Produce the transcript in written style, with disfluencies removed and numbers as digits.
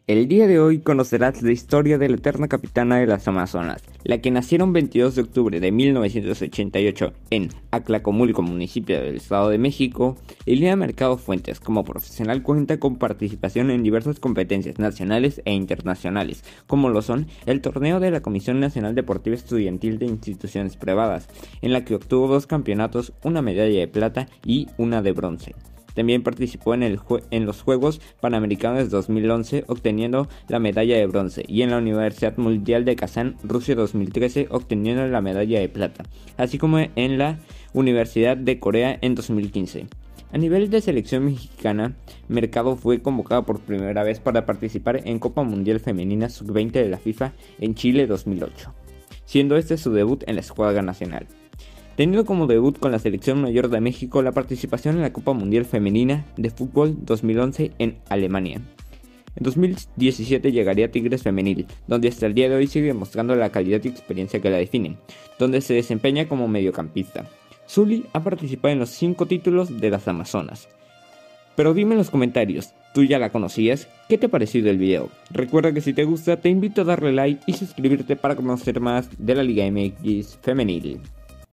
El día de hoy conocerás la historia de la eterna capitana de las Amazonas, la que nació el 22 de octubre de 1988 en Atlacomulco, municipio del Estado de México. Lilia Mercado Fuentes, como profesional, cuenta con participación en diversas competencias nacionales e internacionales, como lo son el torneo de la Comisión Nacional Deportiva Estudiantil de Instituciones Privadas, en la que obtuvo 2 campeonatos, una medalla de plata y una de bronce. También participó en los Juegos Panamericanos 2011, obteniendo la medalla de bronce, y en la Universidad Mundial de Kazán, Rusia 2013, obteniendo la medalla de plata, así como en la Universidad de Corea en 2015. A nivel de selección mexicana, Mercado fue convocado por primera vez para participar en Copa Mundial Femenina Sub-20 de la FIFA en Chile 2008, siendo este su debut en la escuadra nacional, teniendo como debut con la selección mayor de México la participación en la Copa Mundial Femenina de Fútbol 2011 en Alemania. En 2017 llegaría a Tigres Femenil, donde hasta el día de hoy sigue demostrando la calidad y experiencia que la definen, donde se desempeña como mediocampista. Zully ha participado en los 5 títulos de las Amazonas. Pero dime en los comentarios, ¿tú ya la conocías? ¿Qué te ha parecido el video? Recuerda que si te gusta te invito a darle like y suscribirte para conocer más de la Liga MX Femenil.